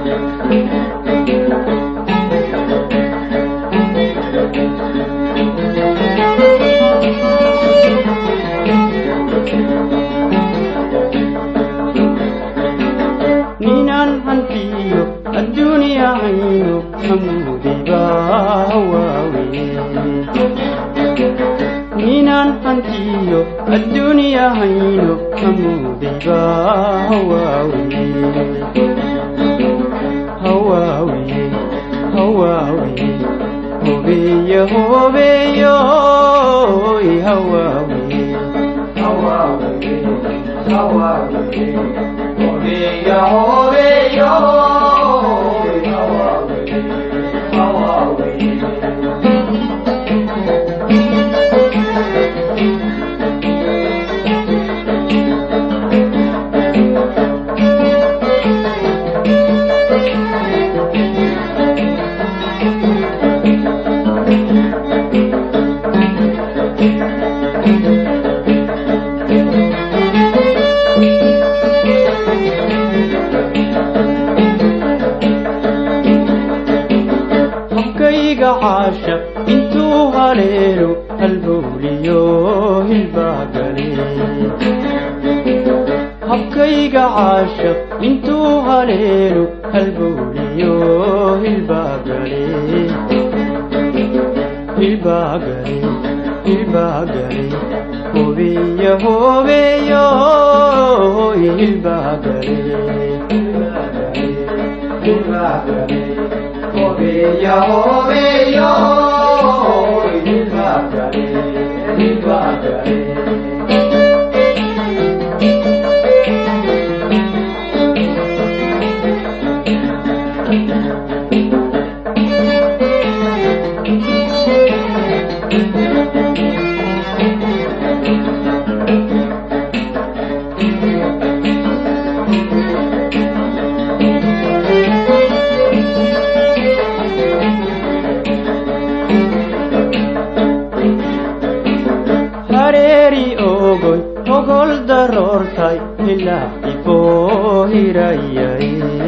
ninan hantiyo adduuniya hayno hamudiba hawaawiye ninan hantiyo adduuniya hayno hamudiba hawaawiye hawaawiye hawaawiye hobeyo hobeyo hawaawiye hawaawiye hawaawiye hobeyo hobeyo hawaawiye عاشق انتو هاليلو هالبوليو هالباقلي حبكيغا عاشق انتو هاليلو هالبوليو هالباقلي هالباقلي هالباقلي هوبيا هوبيا هالباقلي هالباقلي hobeyo hobeyo hilbagale hilbagale ogol darortay ila ifo hirayay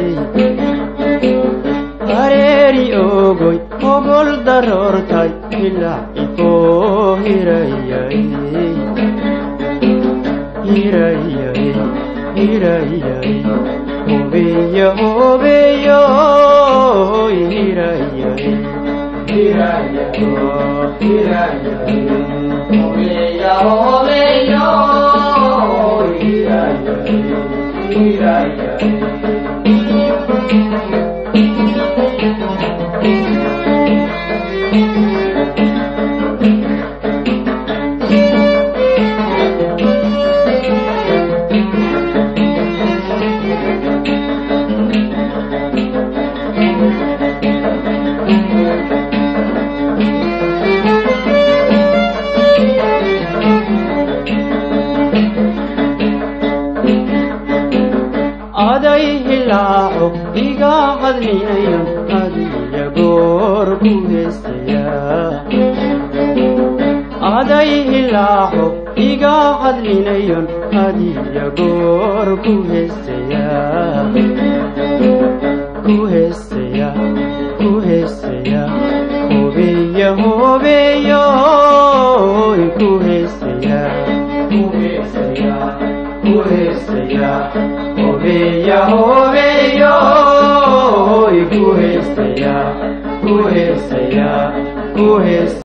hareri ogoy ogol darortay ila ifo hirayay hirayay hirayay hobeyo hobeyo hirayay hirayay hirayay hobeyo hobeyo aday hilaaco iga hadlinayan hadiya goor ku heestaya aday hilaaco iga hadlinayan hadiya goor ku heestaya ku heestaya ku heestaya hobeyo hobeyo ku heestaya ku heestaya ku heestaya hobeyo hobeyo ku heestaya ku heestaya ku heestaya